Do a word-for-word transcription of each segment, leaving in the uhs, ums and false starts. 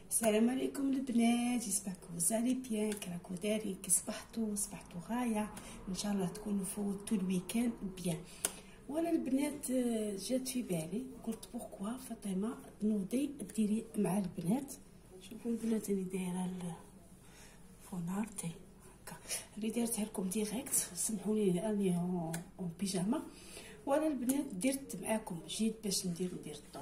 السلام عليكم البنات، جيسباكو سالي بيان. كراكو داري كي صبحتو صبحتو غايه، ان شاء الله تكونوا فوتوا الويكاند بيان. ولا البنات جات في بالي، قلت بوكوا فاطمه تنوضي ديري مع البنات. شوفوا البنات اللي دايره الفونارتي هكا اللي دارتها لكم ديريكت، سمحوني اني اون بيجاما. ولا البنات درت معاكم جيت باش ندير ندير الضو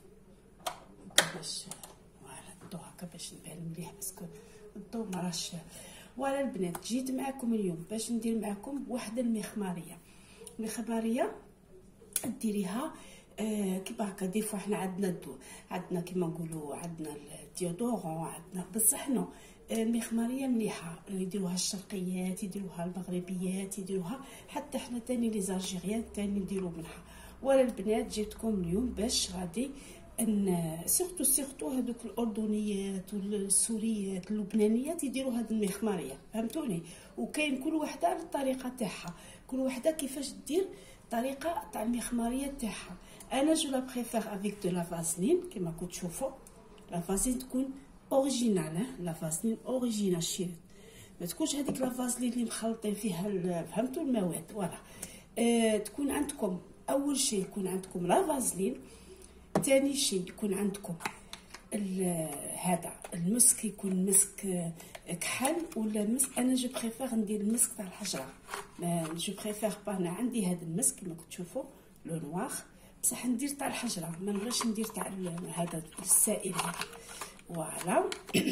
باش الضو هكا باش نبان مليح باسكو الضو مراش. ولا البنات جيت معكم اليوم باش ندير معكم واحده المخماريه. المخماريه ديريها آه كيما هكا. دي فوا حنا عندنا الدو عندنا كيما نقولوا عندنا الديودورون عندنا، بصح نو المخماريه مليحه. يديروها الشرقيات، يديروها المغربيات، يديروها حتى حنا تاني لي زالجيريان تاني نديرو منها. ولا البنات جيتكم اليوم باش غادي ان سيرتو سيرتو هذوك الاردنيات والسوريات اللبنانيات يديروا هذه المخماريه، فهمتوني؟ وكاين كل وحده على الطريقه تاعها، كل وحده كيفاش دير طريقه تاع المخماريه تاعها. انا جو لا بريفير افيك دو لا فازلين كيما كنت تشوفوا. لا فازلين تكون اوريجينال، لا فازلين اوريجينال شي، ما تكونش هذيك لا فازلين اللي مخلطين فيها فهمتوا المواد. فوالا أه تكون عندكم اول شيء يكون عندكم لا فازلين، ثاني شيء يكون عندكم هذا المسك، يكون مسك كحل ولا مسك. انا جو بريفير ندير المسك تاع الحجره، جو بريفير با. انا عندي هذا المسك كما كنت تشوفوا لو نوار، بصح ندير تاع الحجره، ما نبغيش ندير تاع هذا السائل هذا. فوالا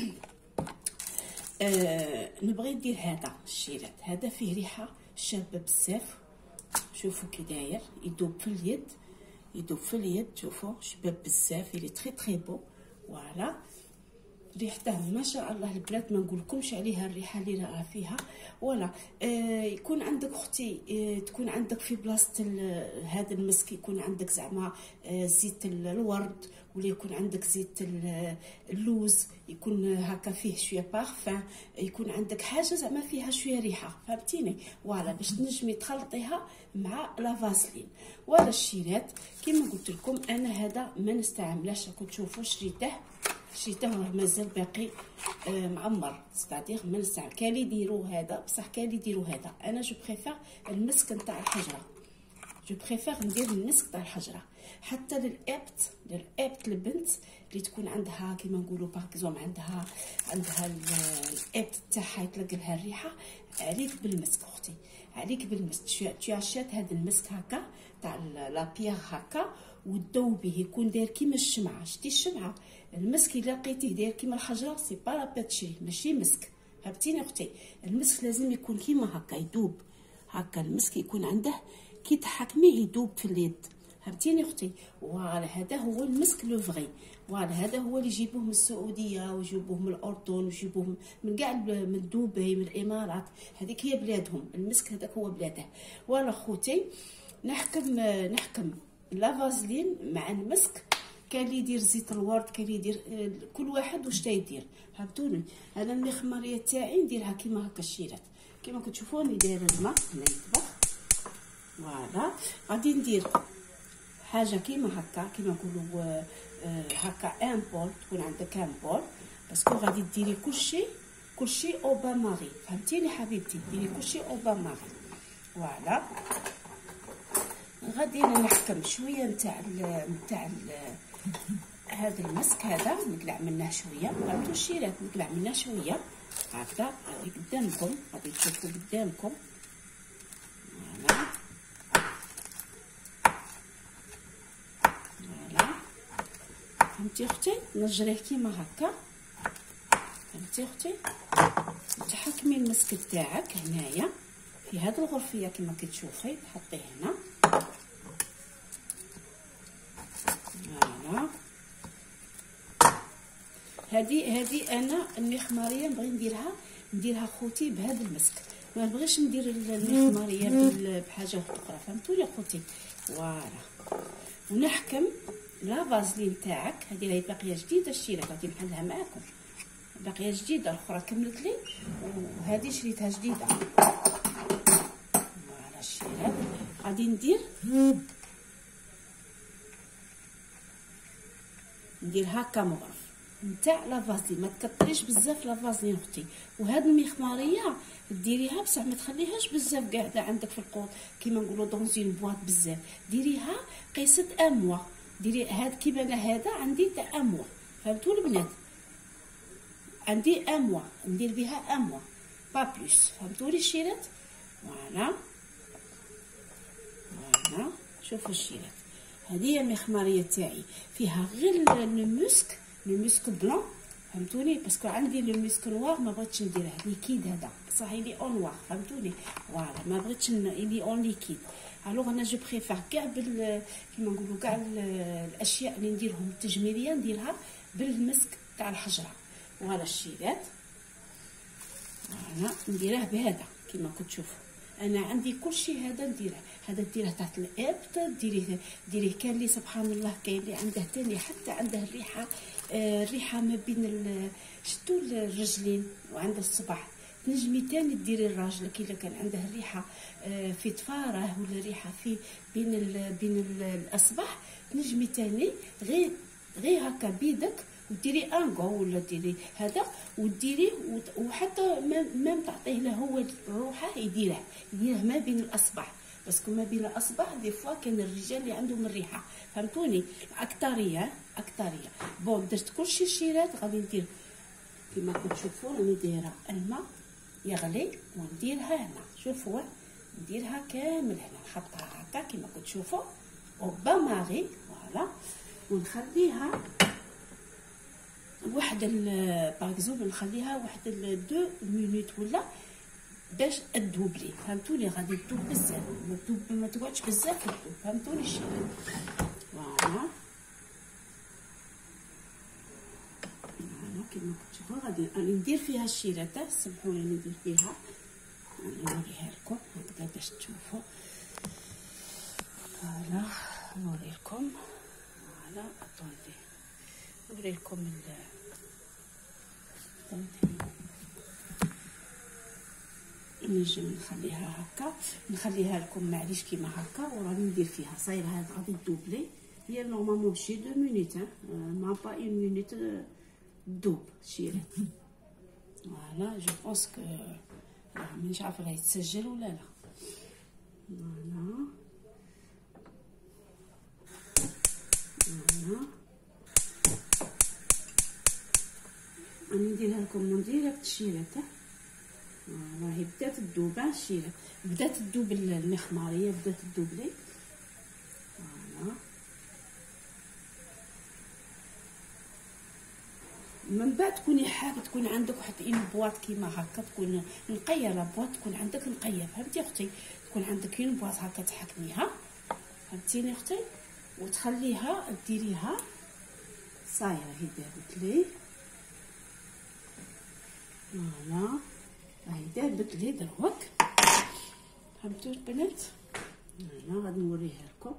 آه نبغي ندير هذا الشيرات، هذا فيه ريحه شابه بزاف. شوفوا كي داير يذوب في اليد، يذوب في اليد. شوفوا شباب بزاف، يلي تري تري بو. فوالا ريحته ما شاء الله البنات، ما نقولكمش عليها الريحه اللي راه فيها. ولا آه يكون عندك اختي آه تكون عندك في بلاصه هذا المسك، يكون عندك زعما آه زيت الورد، ولا يكون عندك زيت اللوز، يكون هكا فيه شويه بارفان، يكون عندك حاجه زعما فيها شويه ريحه، فهمتيني؟ فوالا باش تنجمي تخلطيها مع لا فازلين. ولا الشيرات كيما قلت لكم انا هذا ما نستعملهش، راكم تشوفوا شريته شريته مازال باقي آه معمر، ستادير ما نستعمل. كاين اللي يديروا هذا بصح كاين اللي يديروا هذا. انا جو بريفير المسك نتاع الحجره، جو بريفير ندير المسك تاع الحجره. حتى للابت للابت البنت اللي تكون عندها كيما نقولوا باغ عندها عندها الابت تاعها يطلق لها الريحه، عليك بالمسك اختي، عليك بالمسك. تشاشات هذا المسك هكا تاع لا بيير هكا وتذوبيه، يكون داير كيما الشمعه. شتي الشمعه؟ المسك الا لقيتيه داير كيما الحجره سي با لا باتشي، ماشي مسك، فهمتيني اختي؟ المسك لازم يكون كيما هكا يذوب هكا. المسك يكون عنده كي تحكميه يذوب في اليد، فهمتيني اختي؟ فوالا هذا هو المسك لو فغي. فوالا هذا هو اللي يجيبوه من السعوديه ويجيبوه من الاردن ويجيبوه من كاع من دبي من الامارات، هذيك هي بلادهم. المسك هذاك هو بلاده. ولا خوتي نحكم نحكم لا فازلين مع المسك. كاين اللي يدير زيت الورد، كاين اللي يدير كل واحد واش تايدير، فهمتوني؟ انا المخماريه تاعي نديرها كيما هكا الشيرات، كيما كتشوفوني دايره الماء هنا يطبخ. فوالا غادي ندير حاجه كيما هكا، كيما نقولوا آه هكا ان بول، تكون عندك ان بول باسكو غادي ديري كلشي كلشي او با ماري، فهمتيني حبيبتي؟ ديري كلشي او با ماري. فوالا غادي نحكم شويه نتاع نتاع هذا المسك هذا، نقلع منه شويه. فهمتوا الشيرات؟ نقلع منه شويه هكذا. غادي قدامكم، غادي تشوفوا قدامكم. فوالا فوالا فهمتي اختي؟ نجريه كيما هكا، فهمتي اختي؟ تحكمي المسك تاعك هنايا في هذه الغرفيه كيما كتشوفي، تحطيه هنا. فوالا هذه هذه انا المخماريه نبغي نديرها نديرها خوتي بهذا المسك، ما نبغيش ندير المخماريه بحاجه اخرى، فهمتوني خوتي؟ فوالا ونحكم لا فازلين تاعك. هذه راهي باقيه جديده الشيره، غادي نحلها معاكم، باقيه جديده. الاخرى كملت لي وهذه شريتها جديده. فوالا الشيرات غادي ندير ندير هكا مغرف. نتاع لافازلين، ما تكثريش بزاف لافازلين اختي. وهاد المخماريه ديريها بصح ما تخليهاش بزاف قاعده عندك في القوط كيما نقولوا دونزين بواط بزاف، ديريها قيسه اموا، ديري هاد كيما انا هذا عندي تاع اموا، فهمتوا البنات؟ عندي اموا ندير بها اموا با بلوس، فهمتوا لي الشيرات؟ فوالا فوالا شوفوا الشيرات، هذه هي المخماريه تاعي، فيها غير المسك المسك بلون، فهمتوني؟ باسكو عندي لو مسك نوار ما بغيتش نديره ليكيد هذا، بصح يلي اون نوار، فهمتوني؟ فوالا ما بغيتش يلي اون ليكيد. الوغ انا جو بريفير كاع بال كيما نقولوا كاع الاشياء اللي نديرهم التجميليه نديرها بالمسك تاع الحجره. فوالا الشيرات، فوالا نديره بهذا كيما كنت تشوفوا، انا عندي كل شيء هذا نديره، هذا ديره تحت الابط، ديريه ديريه كان لي سبحان الله كاين اللي عنده تاني حتى عنده الريحه آه الريحه ما بين شتو الرجلين وعند الصباح، تنجمي تاني ديري الراجل كي كان عنده الريحه آه في طفاره ولا ريحه في بين ال بين ال الاصبع، تنجمي تاني غير غير هكا بيدك وديري انغو ولا ديري هذا وديري وحتى ميم تعطيه له هو روحه يديره يديره ما بين الاصبع، باسكو ما بين الاصبع دي فوا كاين الرجال اللي عندهم الريحه، فهمتوني؟ اكثريه اكثريه. بون درت كلشي الشيرات، غادي ندير كيما كنت تشوفوا راني دايره الماء يغلي ونديرها هنا، شوفوا نديرها كامل هنا، نحطها هكا كيما كنت تشوفوا اوبا ماغي، فوالا ونخليها واحد باغزومبل نخليها واحد دو مينوت ولا باش تذوبلي، فهمتوني؟ غادي تذوب بزاف، ما تذوب ما تقعدش بزاف تذوب، فهمتوني الشيء؟ فوالا فوالا كيما كتشوفوا غادي راني ندير فيها الشيرات، سمحوا لي ندير فيها، راني نوريها لكم هكذا باش تشوفوا. فوالا نوريلكم، فوالا اتوندي نوريلكم ال نجم نخليها هكا، نخليها لكم معليش كيما هكا، وراني ندير فيها صايره هاد غادي تذوب لي، هي نورمالمون شي دو مينوت ما با اون مينوت تذوب شيرات. فوالا جو بونس كو مانيش عارفه راه يتسجل ولا لا. فوالا فوالا راني نديرها لكم من ديريكت الشيرات، فوالا هي بدات تذوب الشيرات، بدات تذوب المخماريه بدات تذوب لي. فوالا من بعد تكوني حابه تكون عندك واحد اون بواط كيما هكا، تكون نقيه لا بواط تكون عندك نقيه، فهمتي اختي؟ تكون عندك اون بواط هكا تحكميها، فهمتيني اختي؟ وتخليها ديريها صايره هي دابت لي، فوالا راهي دابت لي دروك، فهمتوا البنات؟ فوالا غادي نوريها لكم،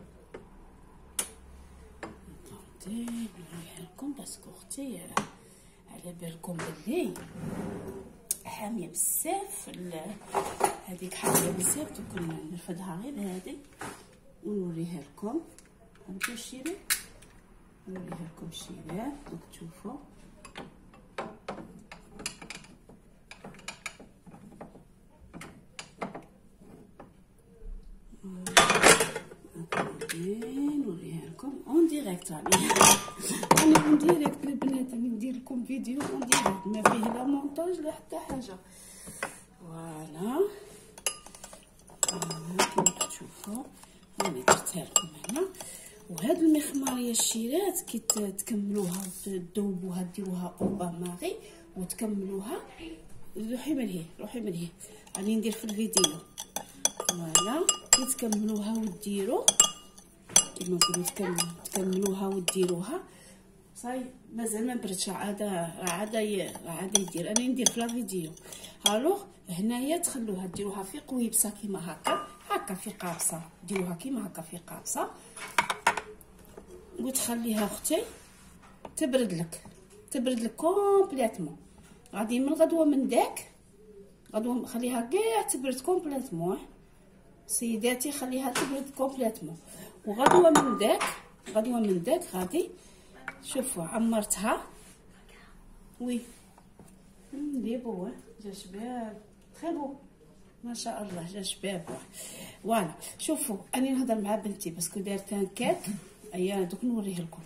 نوريها لكم باسكو اختي على بالكم بلي حاميه بزاف، هذيك حاميه بزاف، تكون نرفدها غير هذه ونوريها لكم، فهمتوا الشيرات؟ نوريها لكم الشيرات دوك تشوفوا. نوريها لكم اون ديريكت، راني انا اون ديريكت البنات، راني ندير لكم فيديو اون ديريكت ما فيه لا مونتاج لا حتى حاجه. فوالا فوالا كيما تشوفوا راني درتها لكم هنا. وهاد المخماريه الشيرات كي تكملوها تذوبوها ديروها اوبا ماغي وتكملوها، روحي من هي روحي من هي راني ندير في الفيديو. فوالا كي تكملوها وديروا كيما نقولوا تكملوا تكملوها وديروها صاي، مازال ما بردش عاد عاد عاد يدير، انا ندير في لا فيديو. الوغ هنايا تخلوها ديروها في قويبصه كيما هكا هكا في قابصه، ديروها كيما هكا في قابصه وتخليها اختي تبرد لك تبرد لك كومبليتمون. غادي من غدوه من داك غدوه خليها كاع تبرد كومبليتمون سيداتي، خليها تبرد كومبليتمون. وغدوه من داك غدوه من داك غادي شوفوا عمرتها وي لي بو جا شباب تري بو ما شاء الله، جا شباب. فوالا شوفوا اني نهضر مع بنتي باسكو دارت ان كيك، ايا دوك نوريه لكم.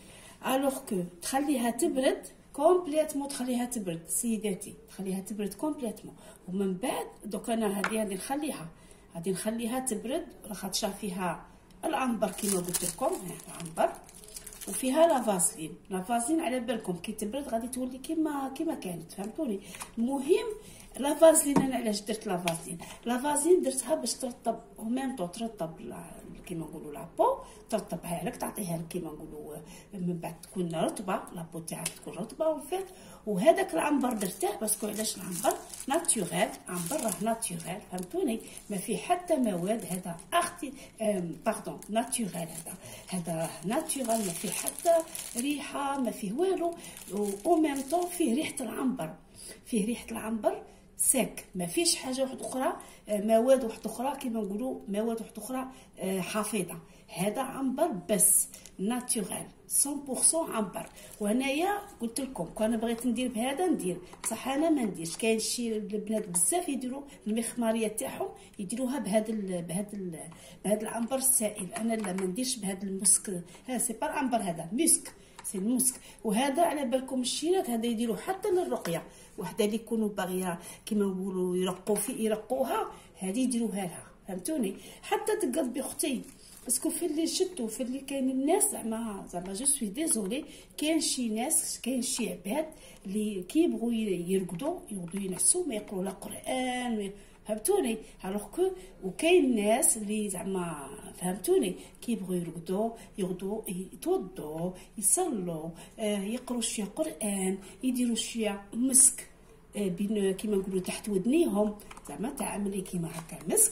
الوغ كو تخليها تبرد كومبليتمون، تخليها تبرد سيداتي، تخليها تبرد كومبليتمون، ومن بعد دوك انا هذه هذه نخليها غادي نخليها تبرد، خاطر فيها العنبر كيما قلت لكم، العنبر وفيها لا فازلين. لا فازلين على بالكم كي تبرد غادي تولي كيما كيما كانت، فهمتوني. المهم لا فازلين انا علاش درت لا فازلين؟ لا فازلين درتها باش ترطب او ميم طو، ترطب كيما نقولوا لابو، ترطبها لك تعطيها لك كيما نقولوا من بعد تكون رطبه، لابو تاعك تكون رطبه وفات. وهذاك العنبر درته باسكو علاش العنبر ناتوريل، عنبر راه ناتوريل، فهمتوني، ما فيه حتى مواد، هذا اختي باردون ناتوريل، هذا هذا راه ناتوريل، ما فيه حتى ريحه، ما فيه والو، او ميم طو فيه ريحه العنبر، فيه ريحه العنبر ساك، ما فيش حاجه واحده اخرى، مواد واحده اخرى كيما نقولوا، مواد واحده اخرى حافظه. هذا عنبر بس ناتوريل مية بالمية عنبر. وهنايا قلت لكم كون بغيت ندير بهذا ندير، صح انا ما نديرش، كاين شي البنات بزاف يديروا المخماريه تاعهم يديروها بهذا بهذا بهذا العنبر السائل، انا لا ما نديرش بهذا المسك، ها سي با العنبر، هذا مسك، سي المسك. وهذا على بالكم الشيرات هذا يديروه حتى للرقيه، وحده اللي يكونوا باغيه كيما نقولوا يرقوا في يرقوها، هذه يديروها لها، فهمتوني. حتى تقلبي اختي باسكو في اللي شتو في اللي كاين الناس زعما زعما جو سوي ديزولي، كاين شي ناس كاين شي عباد اللي كيبغوا يرقدوا يقعدوا ينعسوا ما يقراو لا قران، فهمتوني. الوغ كو وكاين ناس اللي زعما فهمتوني كيبغوا يرقدوا يغدوا يتوضوا يصلوا، آه يقراو شويه قران، يديروا شويه مسك آه بين كيما نقولوا تحت ودنيهم، زعما تعملي كيما هكا مسك.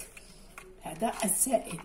هذا السائل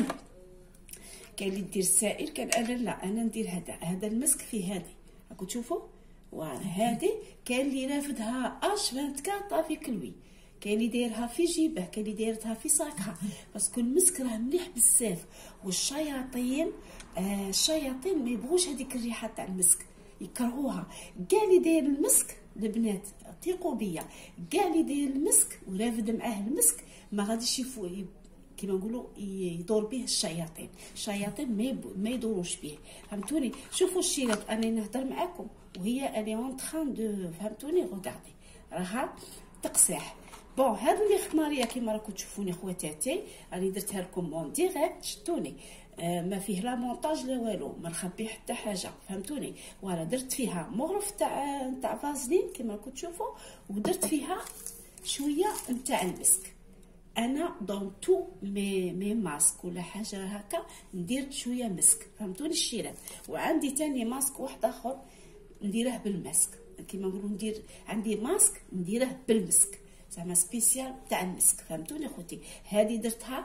كاين اللي دير السائل، كان انا لا انا ندير هذا هذا المسك فيه هذه، راكم تشوفوا فوالا. هذه كاين اللي رافدها اش أربعة وعشرين في كلوي، كاين اللي دايرها في جيبه، كاين اللي دايرتها في صاكها، باسكو المسك راه مليح بزاف. والشياطين آه الشياطين ما يبغوش هذيك الريحه تاع المسك، يكرهوها. كاع اللي داير المسك البنات ثقوا بيا، كاع اللي داير المسك ورافد معاه المسك ما غاديش يفو كيما نقولوا يدور به الشياطين، الشياطين ما ما يدوروش به، فهمتوني. شوفوا الشيرات انا نهضر معاكم وهي اني اون تران دو، فهمتوني، غوداردي راها تقصيح. بون هاد المخماريه كيما راكم تشوفوني خواتاتي راني درتها لكم اون ديريكت، شتوني آه ما فيه لا مونتاج لا والو، ما نخبي حتى حاجه، فهمتوني. ولا درت فيها مغرف تاع تاع فازلين كيما راكم تشوفوا، ودرت فيها شويه نتاع المسك. انا دون تو مي مي ماسك ولا حاجه هكا ندير شويه مسك، فهمتوني الشيرات. وعندي تاني ماسك واحد اخر نديره بالمسك، كيما نقولوا ندير عندي ماسك نديره بالمسك، زعما سبيسيال تاع المسك، فهمتوني خوتي. هذه درتها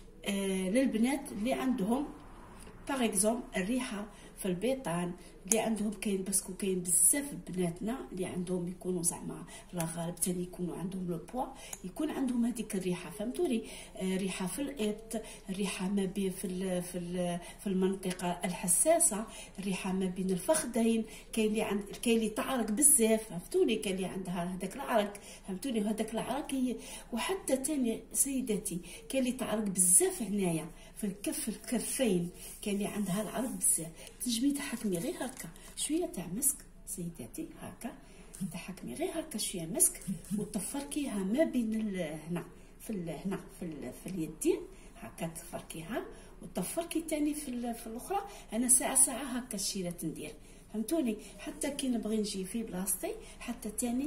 آه للبنات اللي عندهم باغ اكزومبل الريحه في البيطان، اللي عندهم كاين باسكو كاين بزاف بناتنا اللي عندهم يكونوا زعما لا غالب تاني يكونوا عندهم لو بوا، يكون عندهم هذيك الريحه، فهمتوني. آه ريحه في الابط، الريحه ما بين في ال في ال في المنطقه الحساسه، الريحه ما بين الفخذين، كاين اللي عند كاين اللي تعرق بزاف، فهمتوني، كاين اللي عندها هذاك العرق، فهمتوني. وهذاك العرق هي وحتى تاني سيداتي كاين اللي تعرق بزاف هنايا في الكف الكفين، كاين اللي عندها العرق بزاف، تنجمي تحكمي غير هكا شويه تاع مسك سيداتي، هكا تحكمي غير هكا شويه مسك وتفركيها ما بين هنا في هنا في, في اليدين، هكا تفركيها وتفركي تاني في في الاخرى. انا ساعه ساعه هكا الشيرات ندير، فهمتوني. حتى كي نبغي نجي في بلاصتي حتى تاني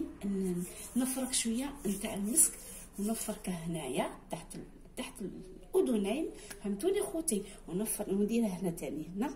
نفرك شويه نتاع المسك ونفركه هنايا تحت تحت الاذنين، فهمتوني خوتي، ونفر ونديرها هنا تاني هنا،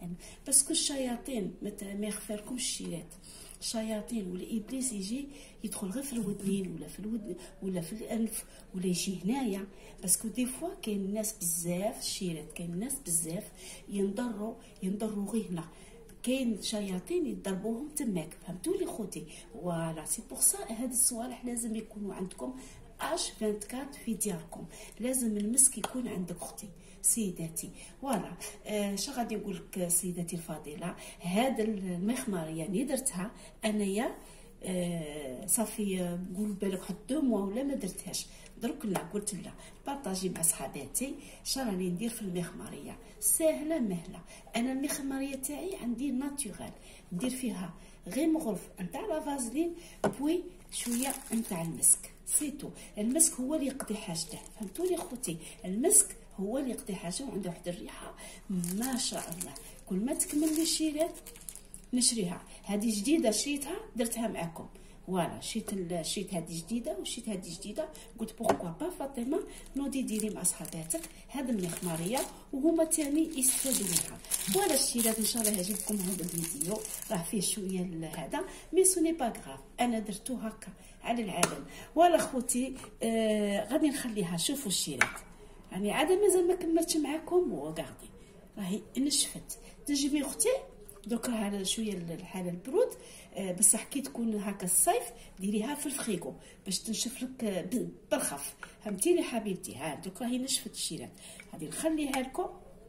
باسكو الشياطين ما يخفركمش الشيرات، الشياطين ولا ابليس يجي يدخل غير في الودنين ولا في الودن ولا في الانف ولا يجي هنايا، باسكو دي فوا كاين الناس بزاف الشيرات، كاين الناس بزاف ينضروا ينضروا غير هنا، كاين شياطين يضربوهم تماك، فهمتوني خوتي. فوالا سي بور سا هاد الصوالح لازم يكونوا عندكم اش أربعة وعشرين في دياركم، لازم المسك يكون عندك اختي سيداتي. فوالا آه شا غادي نقول لك سيداتي الفاضله، هاد المخماريه اللي درتها انايا آه صافي نقول بالك واحد دو موا ولا ما درتهاش، درك لا قلت لا بارطاجي مع صحاباتي اش راني ندير في المخماريه. ساهله مهله. انا المخماريه تاعي عندي ناتورال، ندير فيها غير مغرف نتاع لا فازلين بوي شويه نتاع المسك سيتو. المسك هو اللي يقضي حاجته، فهمتوني خوتي؟ المسك هو اللي يقضي حاجته وعنده واحد الريحه ما شاء الله. كل ما تكمل لي الشيرات نشريها. هذه جديده شريتها درتها معكم، فوالا شيت شيت هذه جديده وشيت هذه جديده. قلت بوركوا با فاطمه نوضي ديري مع صحاباتك هذا المخماريه وهما تاني يستفادوا منها. فوالا الشيرات ان شاء الله يعجبكم هذا الفيديو، راه فيه شويه هذا مي سوني با غراف، انا درتو هكا على العالم. ولا خوتي آه غادي نخليها. شوفوا الشيرات يعني عاد مازال ما كملتش معكم وقاعدين راهي نشفت. تجيبي اختي دوك راه شويه الحاله البرود آه بصح كي تكون هكا الصيف ديريها في الفريغو باش تنشف لك بالخف، فهمتيني حبيبتي؟ ها دوك راهي نشفت الشيرات. هذه نخليها لكم،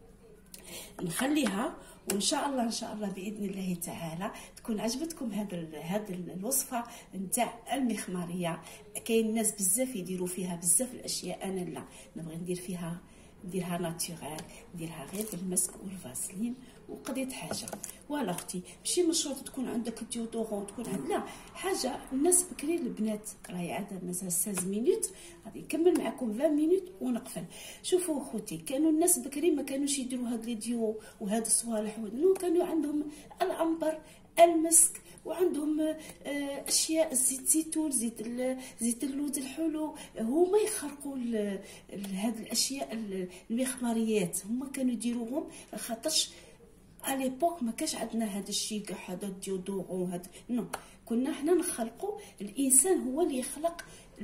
نخليها وان شاء الله ان شاء الله باذن الله تعالى تكون عجبتكم هذا هذا الوصفه نتاع المخماريه. كاين ناس بزاف يديروا فيها بزاف الاشياء، انا لا نبغي ندير فيها نديرها ناتورال، نديرها غير بالمسك والفازلين وقضيت حاجه. ولا اختي ماشي مشروط تكون عندك ديودورون تكون عند لا حاجه. الناس بكري البنات راهي عاده مازال ستة عشر مينوت، غادي نكمل معكم عشرين مينوت ونقفل. شوفوا اخوتي كانوا الناس بكري ما كانوش يديروا هاد لي ديو وهاد الصوالح، ودنو كانوا عندهم العنبر المسك وعندهم اشياء زيت زيتون زيت زيت اللوز الحلو. هما يخرقوا هاد الاشياء المخماريات هما كانوا يديروهم خاطرش على بوك ما كاش عندنا هذا الشيء كاع هذا الديودورون هذا نو. كنا حنا نخلقوا، الانسان هو اللي يخلق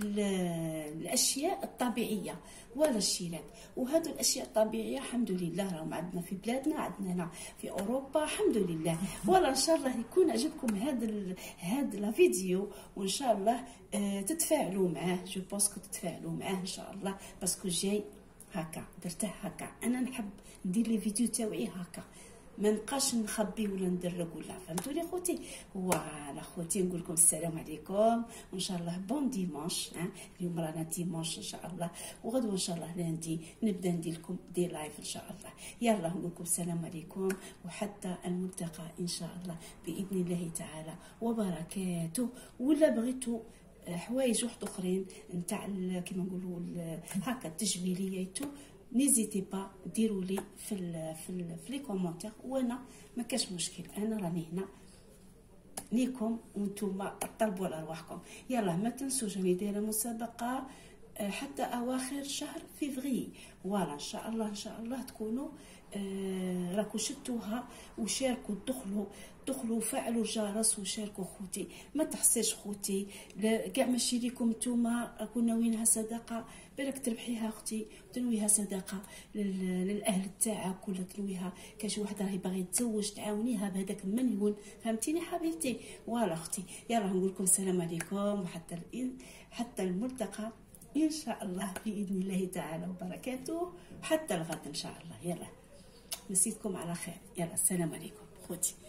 الاشياء الطبيعيه ولا الشيلات. وهذو الاشياء الطبيعيه الحمد لله راهم عندنا في بلادنا، عندنا هنا في اوروبا الحمد لله. ولا ان شاء الله يكون عجبكم هذا هذا لا فيديو وان شاء الله آه تتفاعلوا معاه. جو بونسكو تتفاعلوا معاه ان شاء الله باسكو جاي هكا درته هكا. انا نحب ندير لي فيديو تاوعي هكا ما نبقاش نخبي ولا ندرق ولا فهمتوني خوتي؟ فوالا خوتي نقول لكم السلام عليكم وان شاء الله بون ديمانش. ها اليوم رانا ديمانش ان شاء الله، وغدوه ان شاء الله لاندي نبدا ندير لكم دي لايف ان شاء الله. يلا نقول لكم السلام عليكم وحتى الملتقى ان شاء الله باذن الله تعالى وبركاته. ولا بغيتوا حوايج واحد اخرين نتاع كيما نقولوا هكا التجميلياتو نيزيتي با ديروا لي في ال في ال في لي كومونتير، وانا ما كاش مشكل، انا راني هنا ليكم وانتم طلبوا على ارواحكم. يلا ما تنسوش راني دايره مسابقه حتى اواخر شهر فيفري. فوالا ان شاء الله ان شاء الله تكونوا آه راكو شتوها وشاركوا دخلوا دخلوا فعلوا الجرس وشاركوا خوتي. ما تحسيش خوتي كاع ماشي ليكم نتوما راكو ناويينها صدقه، بالك تربحيها اختي تنويها صدقه للاهل تاعك ولا تنويها كاش واحد راهي باغي تزوج تعاونيها بهذاك المليون، فهمتيني حبيبتي؟ فوالا اختي يلا نقول لكم السلام عليكم وحتى حتى الملتقى ان شاء الله باذن الله تعالى وبركاته، حتى الغد ان شاء الله. يلا نسيتكم على خير. يلا السلام عليكم خوتي.